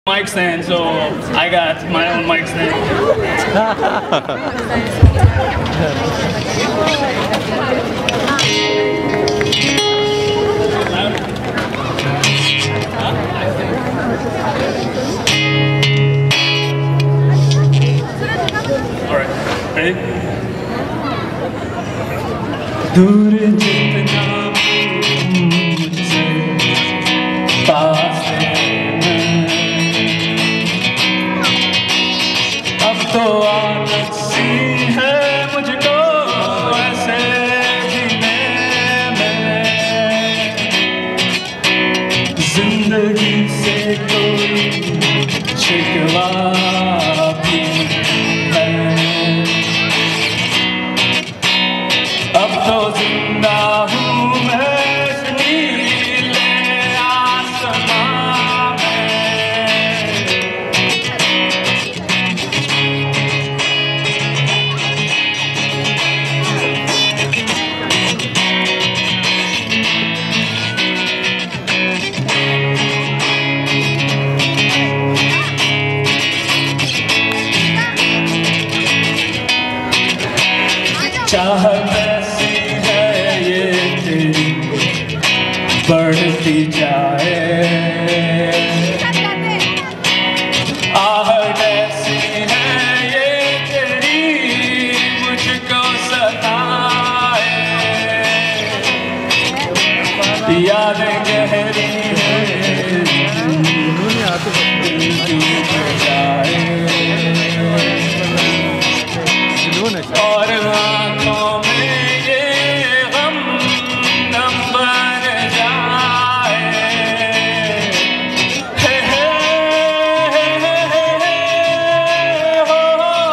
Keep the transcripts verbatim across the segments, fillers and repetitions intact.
mic stand, so I got my own mic stand. All right, ready? दूर जितना मुझसे पास है अब तो आदत सी है मुझको ऐसे जीने में जिंदगी से कोई शिकवा भी है अब तो जिंदा हूँ मैं इस नीले आसमां में चाहत ऐसी है ये तेरी बढ़ती जाए आहट ऐसी है ये तेरी मुझको सताए यादें गहरी है और आँखों में ये गम नम बन जाए हे हे हे हे हे हो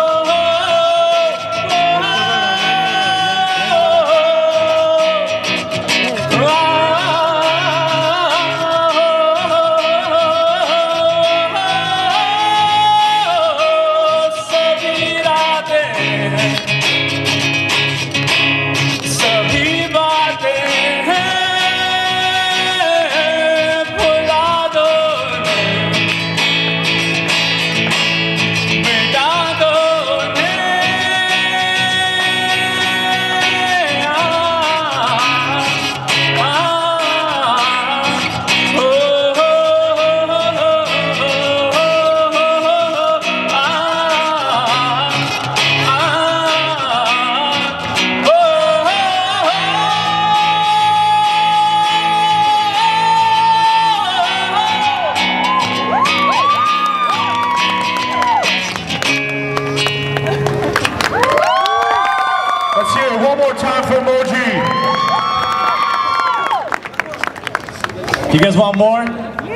सभी रातें Let's hear it one more time for Emoji. You guys want more?